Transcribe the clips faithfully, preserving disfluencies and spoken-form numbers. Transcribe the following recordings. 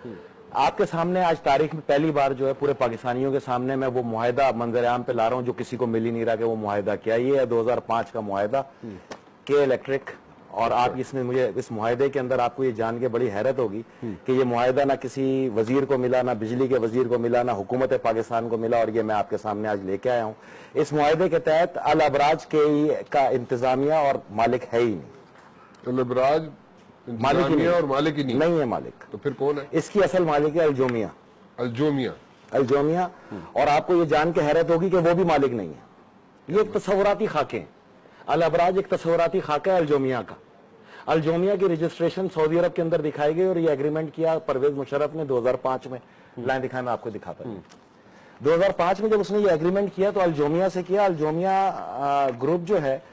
آپ کے سامنے آج تاریخ میں پہلی بار جو ہے پورے پاکستانیوں کے سامنے میں وہ معاہدہ منظر عام پہ لا رہا ہوں جو کسی کو مل ہی نہیں رہا کہ وہ معاہدہ کیا. یہ ہے دو ہزار پانچ کا معاہدہ کے الیکٹرک. اور آپ اس میں مجھے اس معاہدے کے اندر آپ کو یہ جان کے بڑی حیرت ہوگی کہ یہ معاہدہ نہ کسی وزیر کو ملا, نہ بجلی کے وزیر کو ملا, نہ حکومت پاکستان کو ملا, اور یہ میں آپ کے سامنے آج لے کے آیا ہوں. اس معاہدے کے تحت الابراج کے کا انتظامیہ اور مالک ہے ہی نہیں. الابراج مالک ہی اور مالک ہی نہیں ہے مالک. تو پھر کون ہے اس کی اصل مالک ہے الجومیہ. الجومیہ الجومیہ اور آپ کو یہ جان کے حیرت ہوگی کہ وہ بھی مالک نہیں ہے. یہ ایک تصوراتی خاکے ہیں. الابراج ایک تصوراتی خاکہ ہے الجومیہ کا. الجومیہ کی رجسٹریشن سعودی عرب کے اندر دکھائی گئی اور یہ ایگریمنٹ کیا پرویز مشرف نے دو ہزار پانچ میں. لائن دکھائیں میں آپ کو دکھاتا ہوں. دو ہزار پانچ میں جب اس نے یہ ایگریمنٹ کیا تو الجومیہ سے کیا. الجومیہ گروپ جو ہے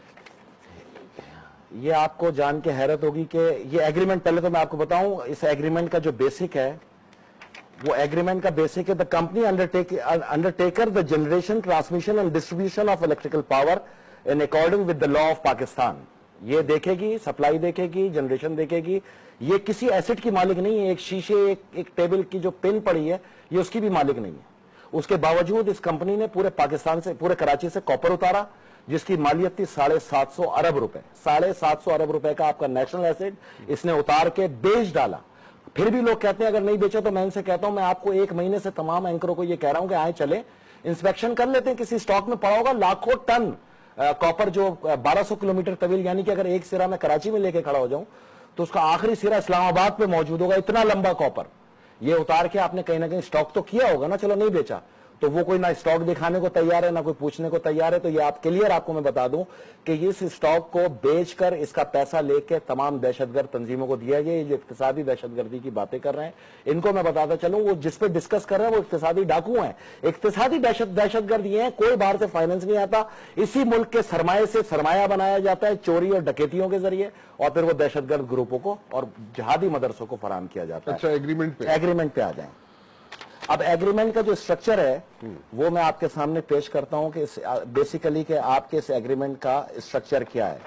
یہ آپ کو جان کے حیرت ہوگی کہ یہ ایگریمنٹ, پہلے تو میں آپ کو بتاؤں اس ایگریمنٹ کا جو بیسک ہے وہ ایگریمنٹ کا بیسک ہے the company undertaker the generation transmission and distribution of electrical power in according with the law of Pakistan. یہ دیکھے گی, سپلائی دیکھے گی, جنریشن دیکھے گی. یہ کسی ایسٹ کی مالک نہیں ہے. ایک شیشے ایک, ایک ٹیبل کی جو پن پڑی ہے یہ اس کی بھی مالک نہیں ہے. اس کے باوجود اس کمپنی نے پورے پاکستان سے, پورے کراچی سے کاپر اتارا جس کی مالیت تھی ساڑھے سات سو ارب روپے. ساڑھے سات سو ارب روپے کا آپ کا نیشنل ایسٹ اس نے اتار کے بیچ ڈالا. پھر بھی لوگ کہتے ہیں اگر نہیں بیچا تو میں ان سے کہتا ہوں, میں آپ کو ایک مہینے سے تمام اینکروں کو یہ کہہ رہا ہوں کہ آئیں چلیں انسپیکشن کر لیتے ہیں. کسی اسٹاک میں پڑا ہوگا لاکھوں ٹن کاپر جو بارہ سو کلومیٹر طویل, یعنی کہ اگر ایک سرا میں کراچی میں لے کے کھڑا ہو جاؤں تو اس کا آخری سرا اسلام آباد پہ موجود ہوگا. اتنا لمبا کاپر یہ اتار کے آپ نے کہیں نہ کہیں اسٹاک تو کیا ہوگا نا. چلو نہیں بیچا تو وہ کوئی نہ اسٹاک دکھانے کو تیار ہے نہ کوئی پوچھنے کو تیار ہے. تو یہ آپ کلیئر آپ کو میں بتا دوں کہ اس اسٹاک کو بیچ کر اس کا پیسہ لے کے تمام دہشت گرد تنظیموں کو دیا گیا. یہ جو اقتصادی دہشت گردی کی باتیں کر رہے ہیں ان کو میں بتاتا چلوں وہ جس پہ ڈسکس کر رہے ہیں وہ اقتصادی ڈاکو ہیں. اقتصادی دہشت دہشت گرد یہ ہیں, کوئی باہر سے فائننس نہیں آتا, اسی ملک کے سرمایہ سے سرمایہ بنایا جاتا ہے چوری اور ڈکیتیوں کے ذریعے, اور پھر وہ دہشت گرد گروپوں کو اور جہادی مدرسوں کو فراہم کیا جاتا ہے. اچھا ایگریمنٹ پہ ایگریمنٹ پہ آ جائیں. اب ایگریمنٹ کا جو اسٹرکچر ہے وہ میں آپ کے سامنے پیش کرتا ہوں کہ بیسیکلی کہ آپ کے اس ایگریمنٹ کا اسٹرکچر کیا ہے.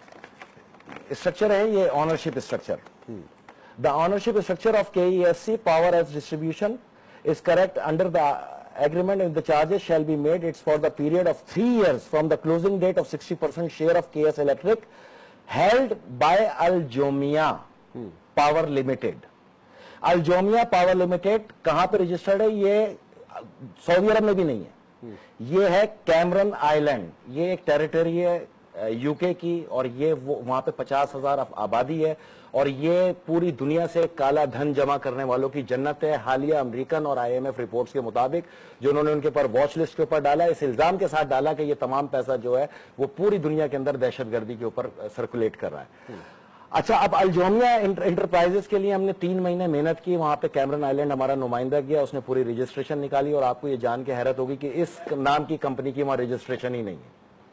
اسٹرکچر ہے یہ ownership structure. The ownership structure of K E S C power as distribution is correct under the agreement and the charges shall be made. It's for the period of three years from the closing date of sixty percent share of K S Electric held by Al-Jomia Power Limited. Al-Jomia power limited کہاں پہ registered ہے؟ یہ سعودی عرب میں بھی نہیں ہے, یہ ہے کیمرن آئی لینڈ. یہ ایک ٹیریٹری ہے یو کے کی اور یہ وہاں پہ پچاس ہزار آبادی ہے اور یہ پوری دنیا سے کالا دھن جمع کرنے والوں کی جنت ہے. حالیہ امریکن اور آئی ایم ایف رپورٹس کے مطابق جو انہوں نے ان کے اوپر واچ لسٹ کے اوپر ڈالا, اس الزام کے ساتھ ڈالا کہ یہ تمام پیسہ جو ہے وہ پوری دنیا کے اندر دہشت گردی کے اوپر سرکولیٹ کر رہا ہے. اچھا, اب الجومیہ انٹرپرائزز کے لیے ہم نے تین مہینے محنت کی. وہاں پہ کیمرن آئی لینڈ ہمارا نمائندہ گیا, اس نے پوری رجسٹریشن نکالی اور آپ کو یہ جان کے حیرت ہوگی کہ اس نام کی کمپنی کی وہاں رجسٹریشن ہی نہیں ہے.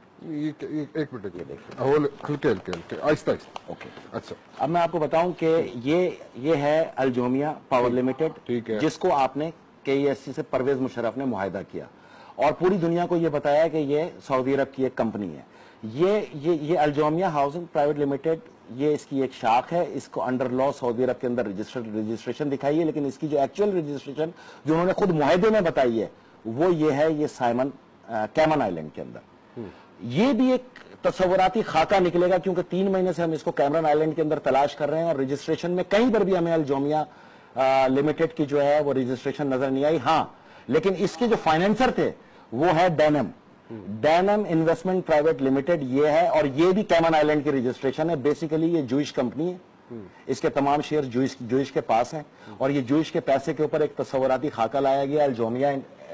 ایک منٹ ہلکے ہلکے ہلکے آہستہ آہستہ. اوکے, اچھا اب میں آپ کو بتاؤں کہ یہ یہ ہے الجومیہ پاور لمیٹڈ, جس کو آپ نے کے ای ایس سی سے پرویز مشرف نے معاہدہ کیا اور پوری دنیا کو یہ بتایا کہ یہ سعودی عرب کی ایک کمپنی ہے. یہ یہ یہ الجومیہ ہاؤسنگ پرائیویٹ لمیٹڈ یہ اس کی ایک شاخ ہے. اس کو انڈر لا سعودی عرب کے اندر رجسٹریشن دکھائی ہے, لیکن اس کی جو ایکچوئل رجسٹریشن جو انہوں نے خود معاہدے میں بتائی ہے وہ یہ ہے, یہ سائمن کیمن آئی لینڈ کے اندر. یہ بھی ایک تصوراتی خاکہ نکلے گا کیونکہ تین مہینے سے ہم اس کو کیمرن آئی لینڈ کے اندر تلاش کر رہے ہیں اور رجسٹریشن میں کہیں پر بھی ہمیں الجومیہ لمیٹڈ کی جو ہے وہ رجسٹریشن نظر نہیں آئی. ہاں, لیکن اس کے جو فائنینسر تھے وہ ہے denim denim investment private limited, یہ ہے اور یہ بھی کیمن آئی لینڈ کی رجسٹریشن ہے. بیسیکلی یہ جوئش کمپنی ہے, اس کے تمام شیئر جوئش جوئش کے پاس ہیں اور یہ جوئش کے پیسے کے اوپر ایک تصوراتی خاکہ لایا گیا الجومیہ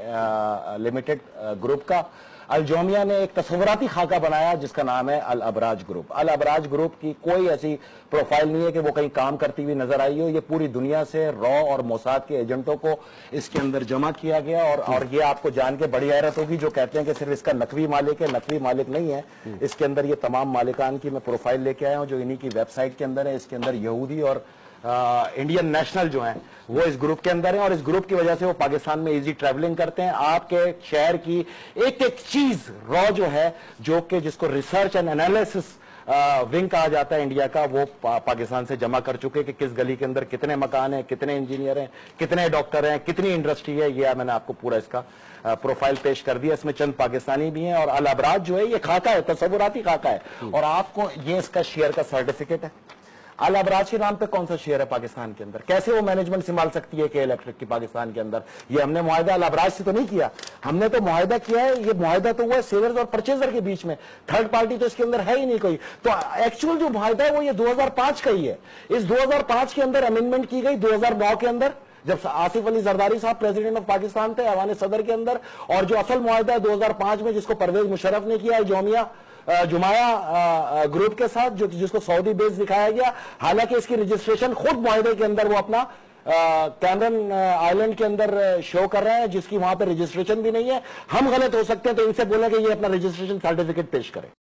لمیٹڈ گروپ کا. الجومیہ نے ایک تصوراتی خاکہ بنایا جس کا نام ہے الابراج گروپ. الابراج گروپ کی کوئی ایسی پروفائل نہیں ہے کہ وہ کہیں کام کرتی ہوئی نظر آئی ہو. یہ پوری دنیا سے را اور موساد کے ایجنٹوں کو اس کے اندر جمع کیا گیا اور اور یہ آپ کو جان کے بڑی حیرت ہوگی جو کہتے ہیں کہ صرف اس کا نقوی مالک ہے. نقوی مالک نہیں ہے, اس کے اندر یہ تمام مالکان کی میں پروفائل لے کے آیا ہوں جو انہی کی ویب سائٹ کے اندر ہے. اس کے اندر یہودی اور انڈین نیشنل جو ہیں وہ اس گروپ کے اندر ہیں اور اس گروپ کی وجہ سے وہ پاکستان میں ایزی ٹریولنگ کرتے ہیں. آپ کے شہر کی ایک ایک چیز را جو ہے جو کہ جس کو ریسرچ اینڈ انالیسس ونگ کہا جاتا ہے انڈیا کا، وہ پاکستان سے جمع کر چکے کہ کس گلی کے اندر کتنے مکان ہیں، کتنے انجینئر ہیں، کتنے ڈاکٹر ہیں، کتنی انڈسٹری ہے. یہ میں نے آپ کو پورا اس کا پروفائل پیش کر دیا. اس میں چند پاکستانی بھی ہیں. اور الابراج جو ہے یہ خاکہ ہے، تصوراتی خاکہ ہے. اور آپ کو یہ اس کا شیئر کا سرٹیفکیٹ ہے. الابراج کے نام پہ کون سا شیئر ہے پاکستان کے اندر؟ کیسے وہ مینجمنٹ سنبھال سکتی ہے کہ الیکٹرک کی پاکستان کے اندر؟ یہ ہم نے معاہدہ الابراج سے تو نہیں کیا، ہم نے تو معاہدہ کیا ہے. یہ معاہدہ تو ہوا ہے سیلرز اور پرچیزر کے بیچ میں، تھرڈ پارٹی تو اس کے اندر ہے ہی نہیں کوئی. تو ایکچوئل جو معاہدہ ہے وہ یہ دو ہزار پانچ کا ہی ہے. اس دو ہزار پانچ کے اندر امینڈمنٹ کی گئی دو ہزار نو کے اندر، جب آصف علی زرداری صاحب پریزیڈنٹ آف پاکستان تھے ایوان صدر کے اندر. اور جو اصل معاہدہ ہے دو ہزار پانچ میں، جس کو پرویز مشرف نے کیا ہے جومیہ جمایا گروپ کے ساتھ، جو جس کو سعودی بیس دکھایا گیا. حالانکہ اس کی رجسٹریشن خود معاہدے کے اندر وہ اپنا کیمرن آئلینڈ کے اندر شو کر رہے ہیں، جس کی وہاں پہ رجسٹریشن بھی نہیں ہے. ہم غلط ہو سکتے ہیں تو ان سے بولیں کہ یہ اپنا رجسٹریشن سرٹیفکیٹ پیش کریں.